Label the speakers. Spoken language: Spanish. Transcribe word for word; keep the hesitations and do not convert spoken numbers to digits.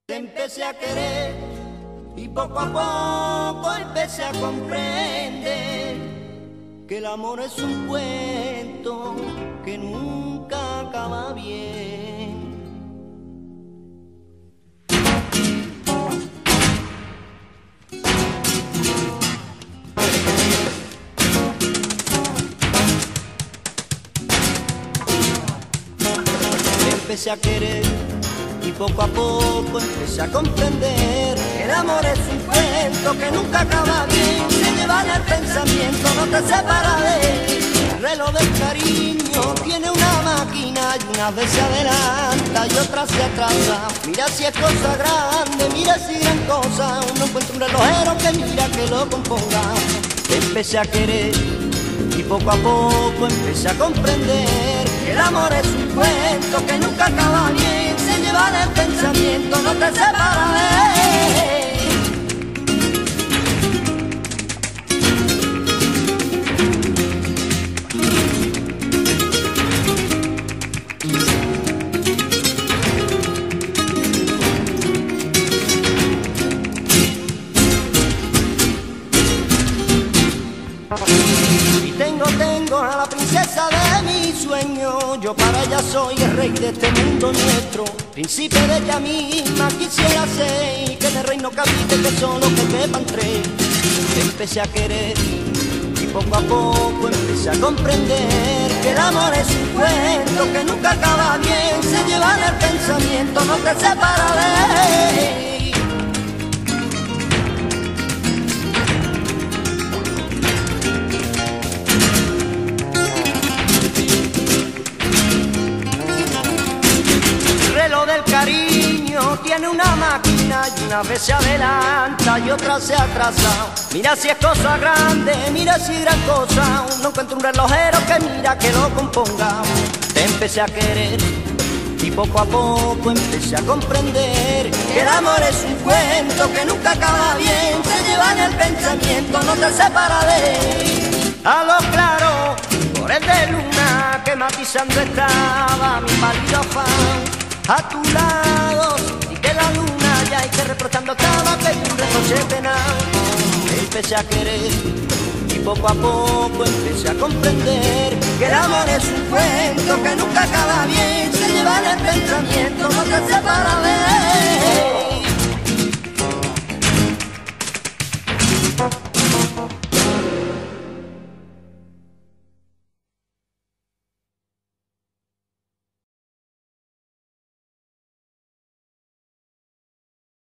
Speaker 1: Te empecé a querer y poco a poco empecé a comprender que el amor es un cuento que nunca acaba bien. Te empecé a querer y poco a poco empecé a comprender que el amor es un cuento que nunca acaba bien. Se lleva en el pensamiento, no te separa de él. El reloj del cariño tiene una máquina y una vez se adelanta y otra se atrasa. Mira si es cosa grande, mira si gran cosa. Uno encuentra un relojero que mira que lo componga. Te empecé a querer y poco a poco empecé a comprender que el amor es un cuento que nunca acaba bien. Se lleva en el pensamiento, no te separa de él. Y tengo, tengo a la princesa de mi sueño. Yo para ella soy el rey de este mundo nuestro. Príncipe de ella misma quisiera ser, y que en el reino cabite que solo que quepan tres. Te empecé a querer y poco a poco empecé a comprender que el amor es un cuento que nunca acaba bien. Se lleva en el pensamiento, no te separa de él. Del cariño tiene una máquina y una vez se adelanta y otra se atrasa. Mira si es cosa grande, mira si gran cosa. Uno encuentra un relojero que mira que lo componga. Te empecé a querer y poco a poco empecé a comprender que el amor es un cuento que nunca acaba bien. Se lleva en el pensamiento, no te separa de él. A lo claro, por el de luna que matizando estaba mi pálido afán. A tu lado, y que la luna ya y que reprochando estaba que un reproche penal. Empecé a querer y poco a poco empecé a comprender que el amor es un cuento que nunca acaba bien. Se lleva en el pensamiento, no te separa de él.